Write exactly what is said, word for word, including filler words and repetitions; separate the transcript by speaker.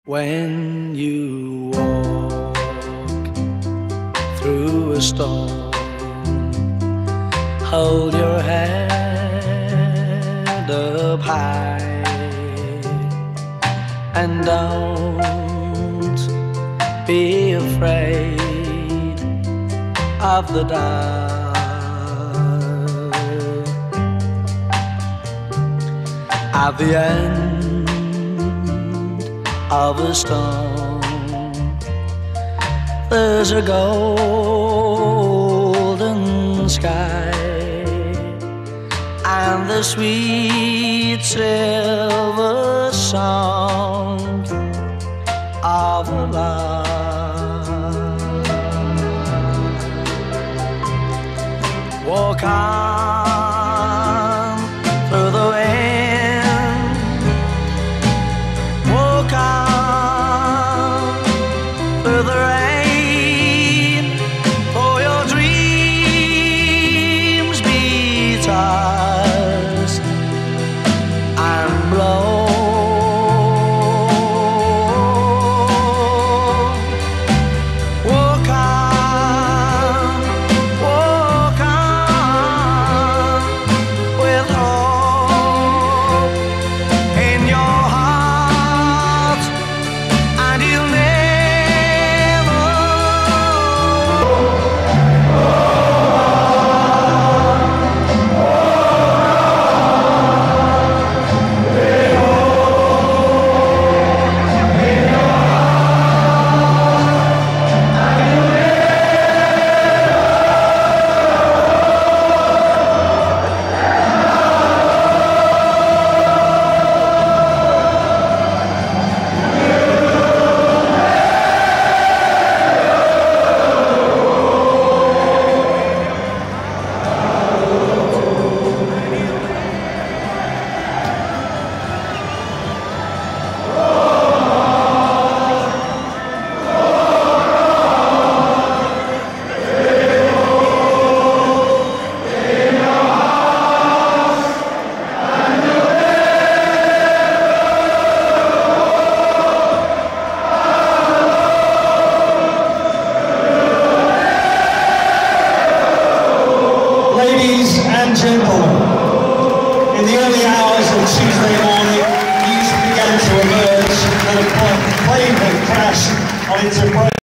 Speaker 1: When you walk through a storm, hold your head up high and don't be afraid of the dark. At the end of a storm, there's a golden sky and the sweet silver song of love. Walk on through the wind, walk on through the rain, for your dreams be tossed and blown. Walk on, walk on with hope in your heart, and you'll never.
Speaker 2: Ladies and gentlemen, in the early hours of Tuesday morning, news began to emerge that a plane had crashed on its approach.